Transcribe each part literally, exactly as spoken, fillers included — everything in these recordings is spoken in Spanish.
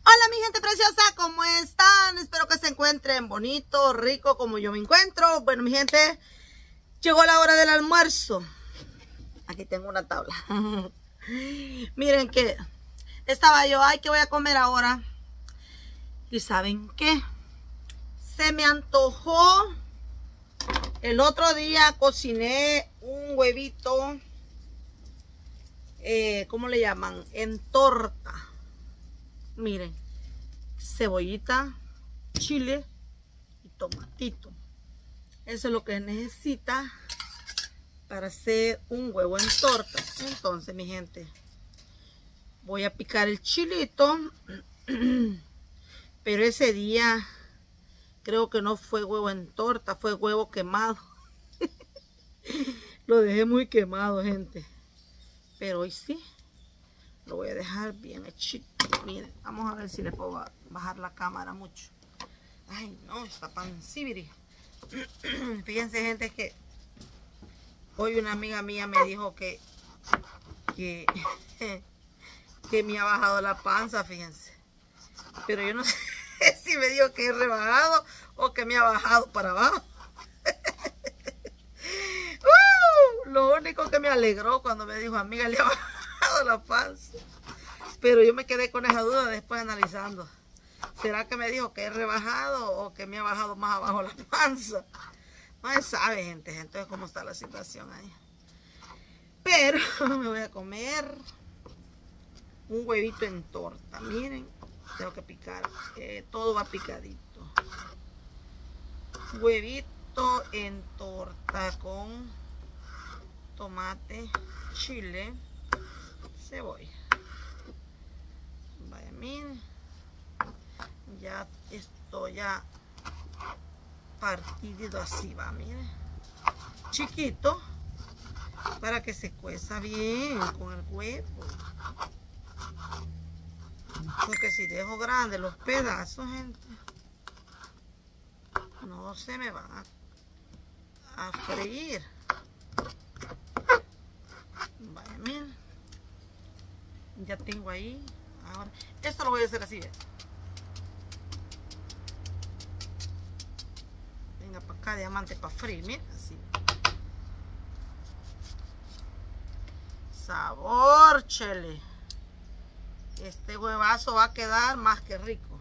Hola mi gente preciosa, ¿cómo están? Espero que se encuentren bonito, rico como yo me encuentro. Bueno mi gente, llegó la hora del almuerzo. Aquí tengo una tabla. Miren que estaba yo, ay, ¿qué voy a comer ahora? ¿Y saben qué? Se me antojó. El otro día cociné un huevito, eh, ¿cómo le llaman? En torta. Miren, cebollita, chile y tomatito. Eso es lo que necesita para hacer un huevo en torta. Entonces, mi gente, voy a picar el chilito. Pero ese día creo que no fue huevo en torta, fue huevo quemado. Lo dejé muy quemado, gente. Pero hoy sí, lo voy a dejar bien hechito. Miren, vamos a ver si le puedo bajar la cámara mucho. Ay, no, está pancibiri. Fíjense, gente, que hoy una amiga mía me dijo que, que, que me ha bajado la panza, fíjense. Pero yo no sé si me dijo que he rebajado o que me ha bajado para abajo. uh, lo único que me alegró cuando me dijo, amiga, le ha bajado la panza. Pero yo me quedé con esa duda después analizando. ¿Será que me dijo que he rebajado o que me ha bajado más abajo la panza? No se sabe, gente. Entonces, ¿cómo está la situación ahí? Pero me voy a comer un huevito en torta. Miren, tengo que picar. Eh, todo va picadito. Huevito en torta con tomate, chile, cebolla. Vaya, miren. Ya esto ya partido así va, miren. Chiquito. Para que se cueza bien con el huevo. Porque si dejo grande los pedazos, gente, no se me van a, a freír. Vaya, miren. Ya tengo ahí. Ahora, esto lo voy a hacer así, ¿ves? Venga para acá, diamante, para freír, miren, así. Sabor, chele. Este huevazo va a quedar más que rico.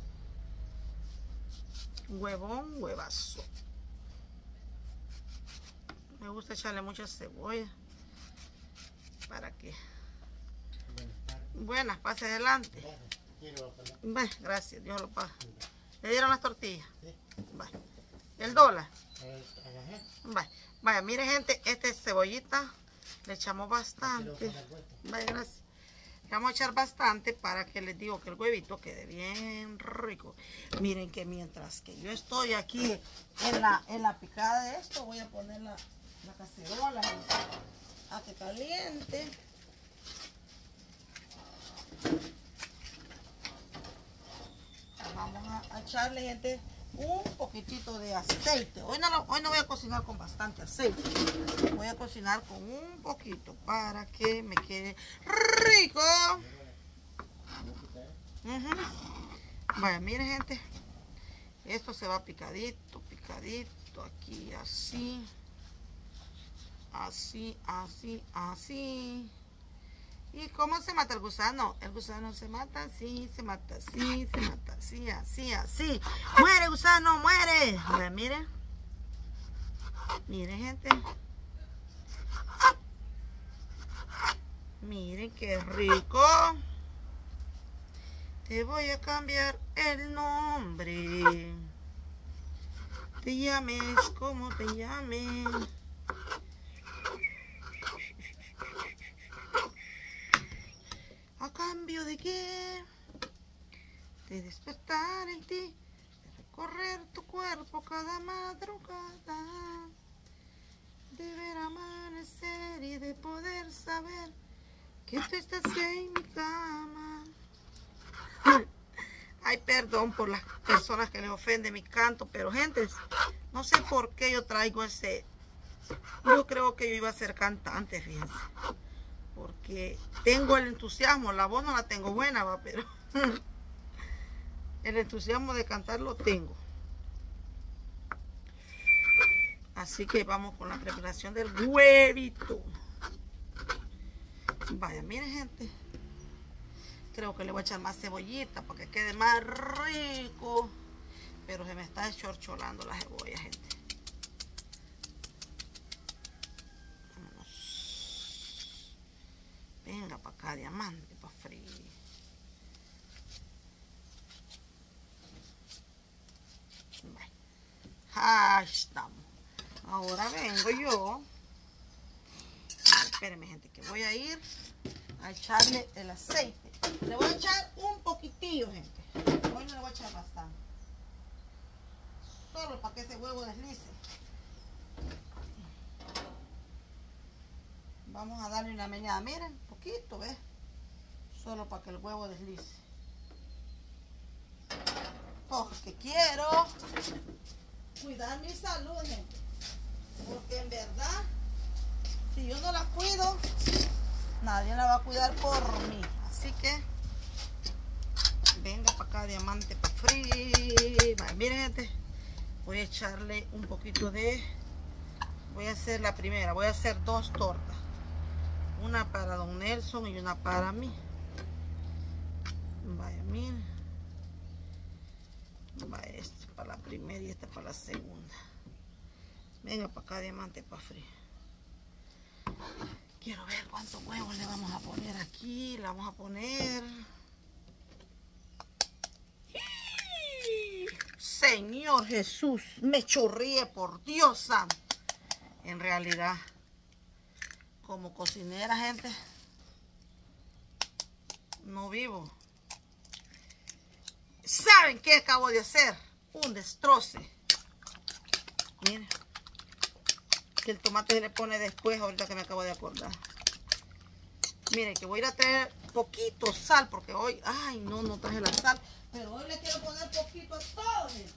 Huevón, huevazo. Me gusta echarle mucha cebolla. Para que... Buenas, pase adelante. Bueno, gracias, Dios lo paga. ¿Le dieron las tortillas? Vaya. ¿El dólar? Vaya. Vaya, mire, gente, este es cebollita. Le echamos bastante. Vaya, gracias. Le vamos a echar bastante para que les digo que el huevito quede bien rico. Miren que mientras que yo estoy aquí en la, en la picada de esto, voy a poner la, la cacerola a que caliente. Vamos a, a echarle, gente, un poquitito de aceite. Hoy no, hoy no voy a cocinar con bastante aceite. Voy a cocinar con un poquito para que me quede rico. Uh-huh. Vaya, miren, gente. Esto se va picadito, picadito. Aquí así. Así, así, así. ¿Y cómo se mata el gusano? El gusano se mata así, se mata así, se mata así, así, así. ¡Muere, gusano, muere! Mira, miren. Miren, gente. Miren qué rico. Te voy a cambiar el nombre. Te llames como te llames. ¿A cambio de qué? De despertar en ti, de recorrer tu cuerpo cada madrugada, de ver amanecer y de poder saber que tú estás en mi cama. Ay, perdón por las personas que les ofende mi canto, pero gente, no sé por qué yo traigo ese... Yo creo que yo iba a ser cantante, fíjense. Porque tengo el entusiasmo, la voz no la tengo buena, va, pero el entusiasmo de cantar lo tengo. Así que vamos con la preparación del huevito. Vaya, miren, gente. Creo que le voy a echar más cebollita para que quede más rico. Pero se me está chorcholando la cebolla, gente. Vámonos. Venga para acá, diamante, para freír. Ahí estamos. Ahora vengo yo. Espérenme, gente, que voy a ir a echarle el aceite. Le voy a echar un poquitillo, gente. Hoy no le voy a echar bastante. Solo para que ese huevo deslice. Vamos a darle una meneada. Miren, poquito, ¿ves? Solo para que el huevo deslice. Porque quiero cuidar mi salud, gente. Porque en verdad, si yo no la cuido, nadie la va a cuidar por mí. Así que, venga para acá, diamante, para freír. Vale, miren, gente, voy a echarle un poquito de... Voy a hacer la primera, voy a hacer dos tortas. Una para don Nelson y una para mí. Vaya, miren. Vaya, esta para la primera y esta para la segunda. Venga para acá, diamante, para freír. Quiero ver cuántos huevos le vamos a poner aquí. Le vamos a poner... Señor Jesús, me chorríe, por Dios santo. En realidad, como cocinera, gente, no vivo. ¿Saben qué acabo de hacer? Un destroce. Miren. Que el tomate se le pone después, ahorita que me acabo de acordar. Miren, que voy a ir a traer poquito sal, porque hoy, ay, no, no traje la sal, pero hoy le quiero poner poquito a todo, gente.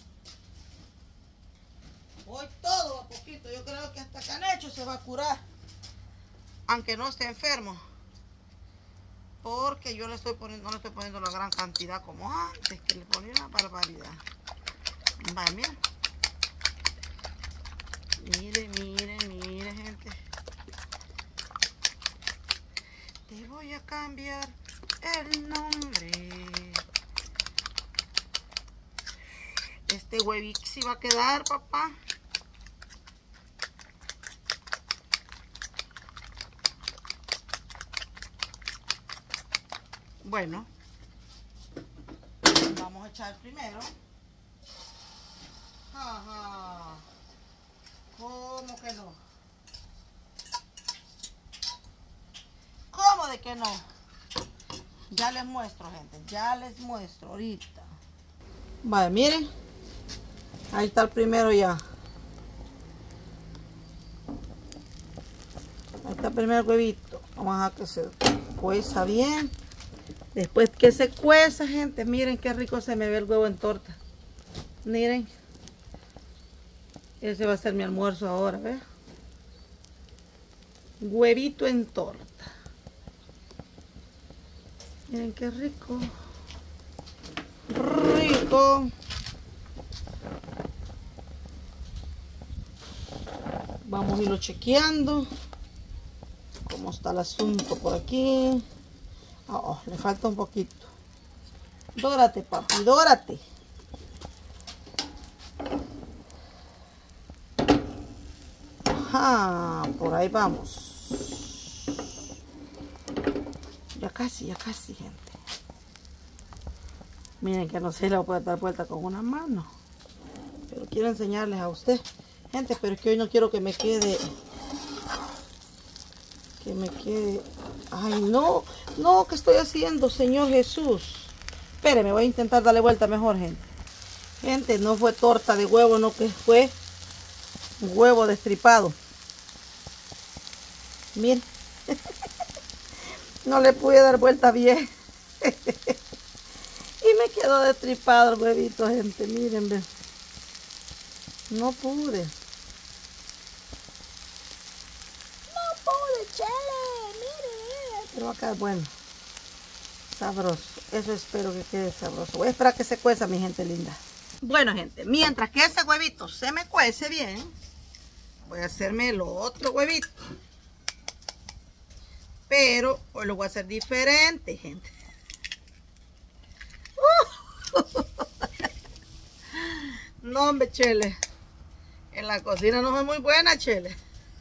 Hoy todo a poquito. Yo creo que hasta Canecho se va a curar, aunque no esté enfermo, porque yo le estoy poniendo, no le estoy poniendo la gran cantidad como antes, que le ponía una barbaridad. Vaya, miren. Mire, mire, mire, gente. Te voy a cambiar el nombre. Este huevito sí va a quedar, papá. Bueno, vamos a echar primero. Ajá. ¿Cómo que no? ¿Cómo de que no? Ya les muestro, gente. Ya les muestro ahorita. Vale, miren. Ahí está el primero ya. Ahí está el primer huevito. Vamos a dejar que se cueza bien. Después que se cueza, gente, miren qué rico se me ve el huevo en torta. Miren. Ese va a ser mi almuerzo ahora, ¿ves? Huevito en torta. Miren qué rico. Rico. Vamos a irlo chequeando. ¿Cómo está el asunto por aquí? Oh, le falta un poquito. Dórate, papi, dórate. Ajá, por ahí vamos. Ya casi, ya casi, gente. Miren que no se la puede dar vuelta con una mano. Pero quiero enseñarles a usted. Gente, pero es que hoy no quiero que me quede... Que me quede... Ay, no. No, ¿qué estoy haciendo, Señor Jesús? Espere, voy a intentar darle vuelta mejor, gente. Gente, no fue torta de huevo, no, que fue huevo destripado. Miren. No le pude dar vuelta bien. Y me quedó destripado el huevito, gente. Miren, ven. No pude. No pude, chale. Miren. Pero acá, bueno. sabroso. Eso espero que quede sabroso. Voy a esperar que se cueza, mi gente linda. Bueno, gente, mientras que ese huevito se me cuece bien, voy a hacerme el otro huevito. Pero hoy lo voy a hacer diferente, gente. Uh. No, hombre, Chele. En la cocina no soy muy buena, Chele.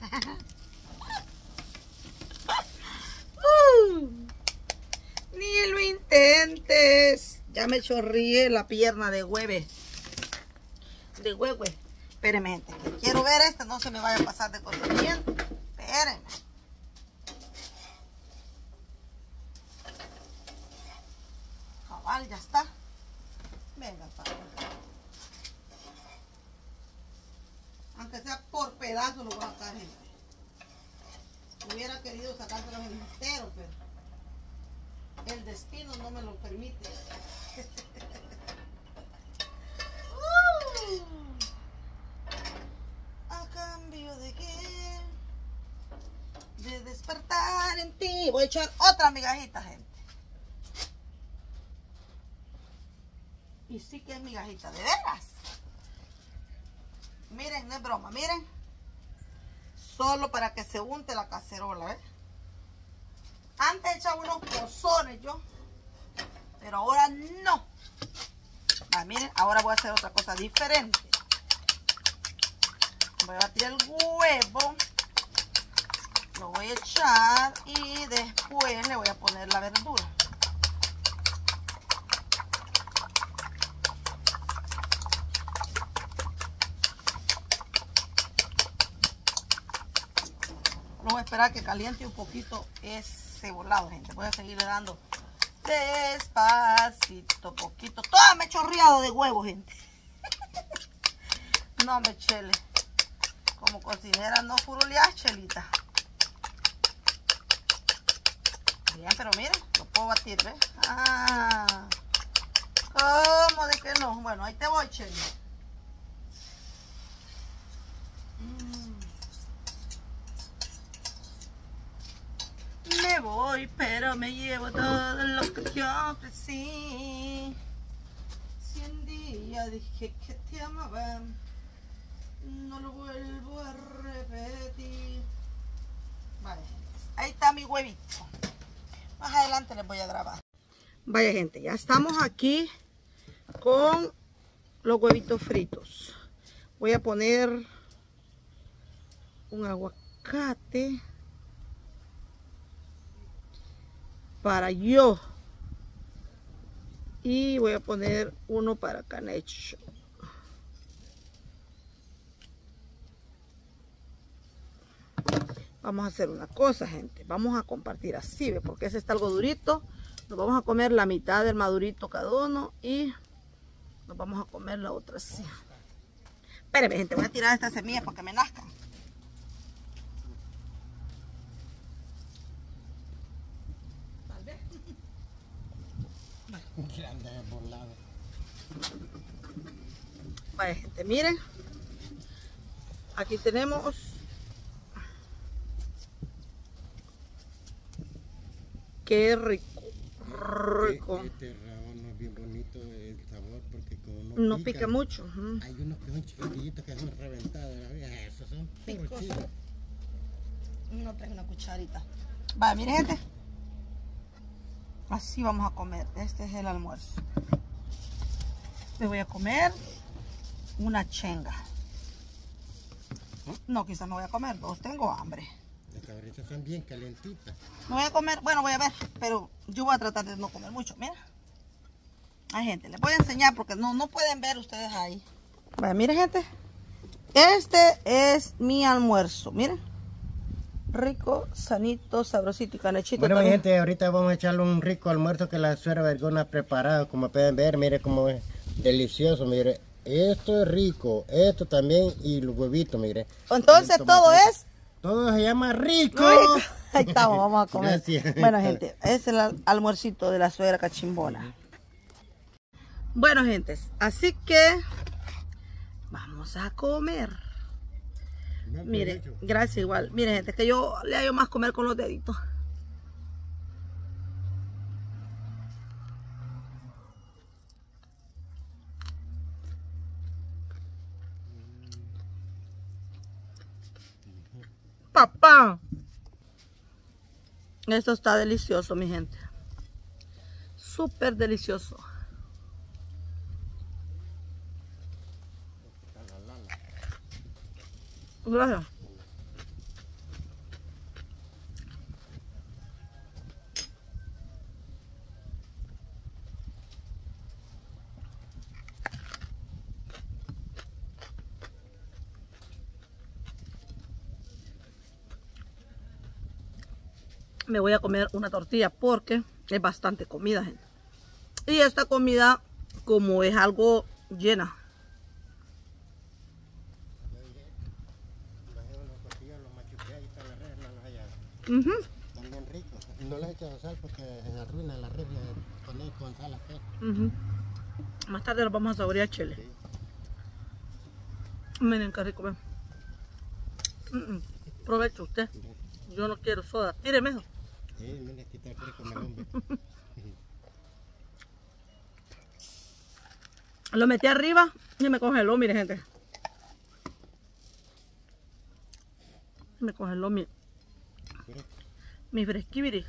uh. Ni lo intentes. Ya me chorrié la pierna de hueve. De hueve. Espérenme, gente. Quiero ver este. No se me vaya a pasar de cocimiento. Espérenme. Cabal, ya está. Venga, papá. Aunque sea por pedazos lo voy a sacar, gente. Hubiera querido sacárselos entero, pero el destino no me lo permite. uh, ¿A cambio de qué? De despertar en ti. Voy a echar otra migajita, gente. Y sí que es migajita, de veras. Miren, no es broma, miren. Solo para que se unte la cacerola, ¿eh? Antes echaba unos pozones yo, pero ahora no. Ah, miren, ahora voy a hacer otra cosa diferente. Voy a batir el huevo, lo voy a echar y después le voy a poner la verdura. Voy a esperar que caliente un poquito ese volado, gente. Voy a seguirle dando despacito, poquito. Todo me he chorreado de huevo, gente. No me chele. Como cocinera no furuleas, chelita. Bien, pero miren, lo puedo batir, ¿ves? Ah, ¿cómo de que no? Bueno, ahí te voy, chele. Me voy, pero me llevo todo lo que yo ofrecí. Si un día dije que te amaba, no lo vuelvo a repetir. Vale, ahí está mi huevito. Más adelante les voy a grabar. Vaya, gente, ya estamos aquí con los huevitos fritos. Voy a poner un aguacate para yo y voy a poner uno para Canecho. Vamos a hacer una cosa, gente, vamos a compartir así, ¿ve? Porque ese está algo durito. Nos vamos a comer la mitad del madurito cada uno y nos vamos a comer la otra así. Espérenme, gente, voy a tirar estas semillas para que me nazcan. Vaya, gente, miren, aquí tenemos qué rico, rico. Este rábano es bien bonito el sabor porque como no, no pica, pica mucho. Uh-huh. Hay unos que son chiquitillitos que son reventados, esos son picosos. No traigo una cucharita. Vaya, miren, gente. Así vamos a comer. Este es el almuerzo. Me voy a comer una chenga. No, quizás no voy a comer dos. Tengo hambre. Las cabritas están bien calentitas. No voy a comer, bueno, voy a ver. Pero yo voy a tratar de no comer mucho. Mira. Hay gente, les voy a enseñar porque no, no pueden ver ustedes ahí. Vaya, miren, gente. Este es mi almuerzo. Miren. Rico, sanito, sabrosito y canechito. Bueno, mi también. gente, ahorita vamos a echarle un rico almuerzo que la suegra Vergona ha preparado. Como pueden ver, mire cómo es delicioso, mire. Esto es rico, esto también y los huevitos, mire. Entonces todo es... Todo se llama rico. rico. Ahí estamos, vamos a comer. Gracias. Bueno, gente, es el almuercito de la suegra cachimbona. Bueno, gente, así que vamos a comer. No, Mire, gracias igual. Mire, gente, que yo le hallo más comer con los deditos. papá! Esto está delicioso, mi gente. Súper delicioso. Gracias. Me voy a comer una tortilla porque es bastante comida, gente. Y esta comida, como es algo llena. Uh-huh. También rico. No le he echado sal porque se arruina la red, le ponéis con sal acá. Uh-huh. Más tarde lo vamos a saborear chile. Sí. Miren qué rico, ven. Uh -uh. Provecho usted. Yo no quiero soda. Tíreme eso. Sí, mire, aquí está rico melón. Lo metí arriba y me congeló, mire, gente. Me congeló mi, mi fresquibiri.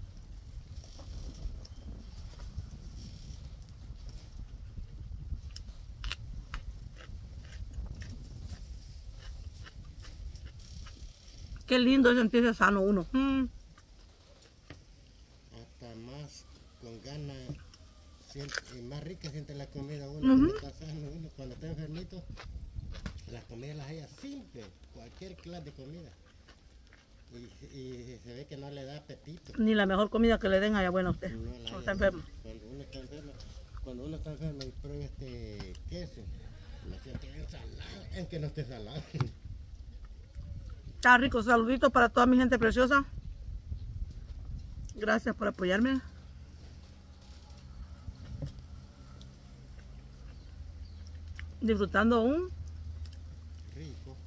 Qué lindo es sentirse sano uno. Mm. Hasta más con ganas y más rica siente la comida uno. Uh-huh. Cuando está sano uno, cuando está enfermito, las comidas las haya simples, cualquier clase de comida. Y, y se ve que no le da apetito. Ni la mejor comida que le den allá buena a usted. No, no está enfermo. Cuando uno está enfermo, cuando uno está enfermo y prueba este queso, lo siente bien salado, es que no esté salado. Está rico. Saluditos para toda mi gente preciosa. Gracias por apoyarme. Disfrutando un rico.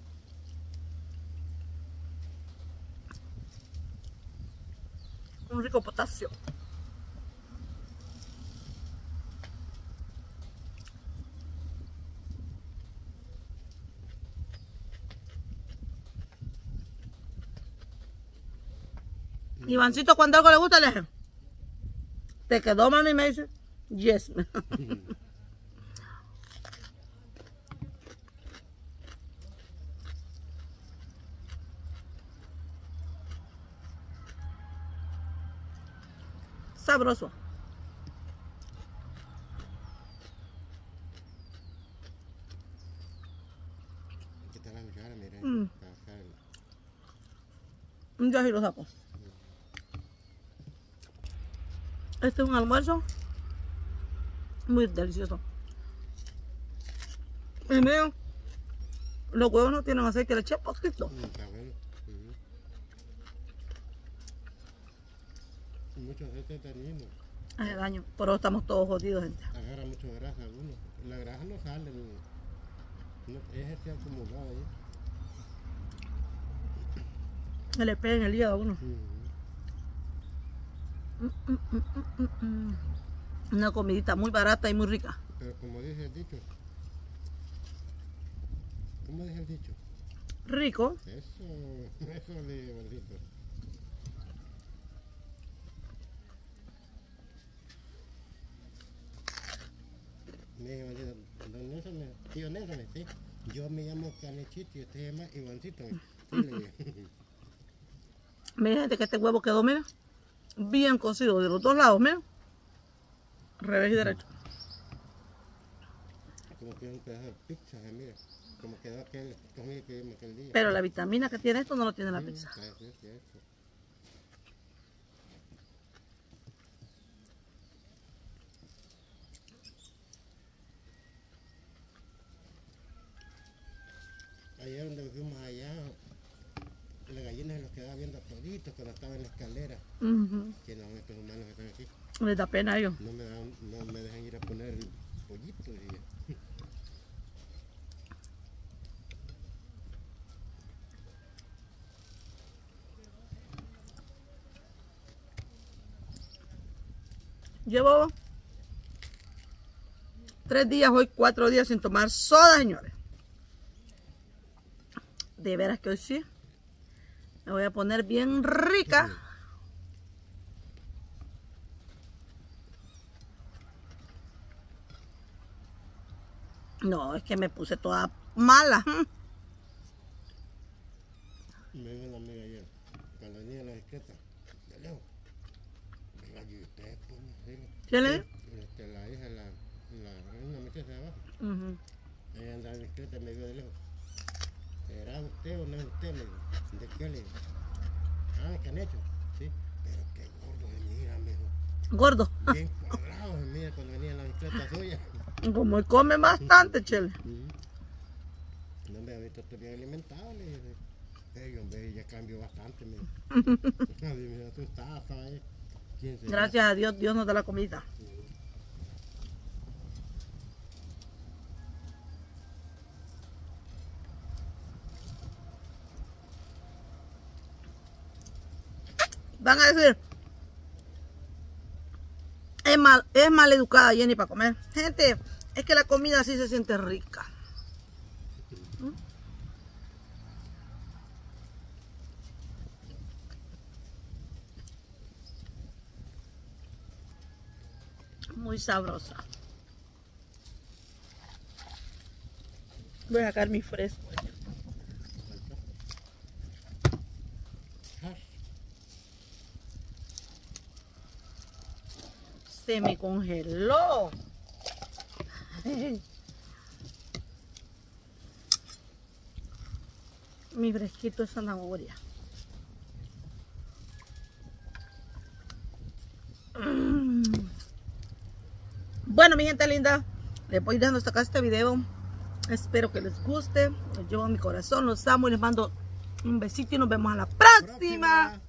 Un rico potasio. Ivancito, cuando algo le gusta, le dije, ¿te quedó, mami? Me dice, yes. Sabroso. Aquí está la cuchara, miren. Mm. Yo sí lo saco. Este es un almuerzo muy delicioso. Y miren, los huevos no tienen aceite, le eché poquito. Mm, está bueno. Mm. Mucho aceite dañino. Hace daño, por eso estamos todos jodidos, gente. Agarra mucho grasa uno. La grasa no sale, no, no, es este acumulado ahí. Se le pega en el hígado a uno. Mm. Mm, mm, mm, mm, mm. Una comidita muy barata y muy rica. Pero como dice el dicho, ¿cómo dice el dicho? Rico. Eso, eso de gordito. Me dijo, don Nelson, tío Nelson, ¿sí? Yo me llamo Canechito y usted se llama Ivancito. Sí, le dije. Mira, gente, que este huevo quedó, mira, bien cocido de los dos lados, mira. Revés y derecho. Como que un pedazo de pizza, mira. Como quedó aquel comida que vimos aquel día. Pero la vitamina que tiene esto no lo tiene la Sí, pizza. claro, sí, sí, eso. Ayer donde fuimos allá, la gallina se los quedaba viendo toditos cuando estaba en la escalera. Uh-huh. Que no, estos humanos que están aquí. Les da pena a ellos. No me, dan, no me dejan ir a poner el pollito. Y... Llevo tres días, hoy cuatro días sin tomar soda, señores. De veras que hoy sí. Me voy a poner bien rica. No, es que me puse toda mala. Me vino una amiga ayer, cuando venía la discreta, de lejos. Rayo, y usted, pues, ¿Qué le digo? Este, la hija, la, la, una muchacha de abajo. Uh-huh. Ella andaba discreta y me vio de lejos. ¿Será usted o no es usted? Le digo. ¿De qué le digo? Ah, ¿qué han hecho? Sí. Pero qué gordo se mira, mijo. Gordo. Bien cuadrado se mira cuando venía la discreta suya. Como come bastante, chele. Uh-huh. No me ha visto, estoy bien alimentado, le dije. Hey, hombre, ya cambió bastante, me me asustaba, ¿sabes? Gracias a Dios, Dios nos da la comida. Van a decir, es mal, es mal educada Jenny para comer. Gente, es que la comida sí se siente rica. Muy sabrosa. Voy a sacar mi fresco. Se me congeló. Mi fresquito de zanahoria. Mm. Bueno, mi gente linda, les voy dando hasta acá este video. Espero que les guste. Los llevo en mi corazón, los amo y les mando un besito y nos vemos a la próxima. próxima.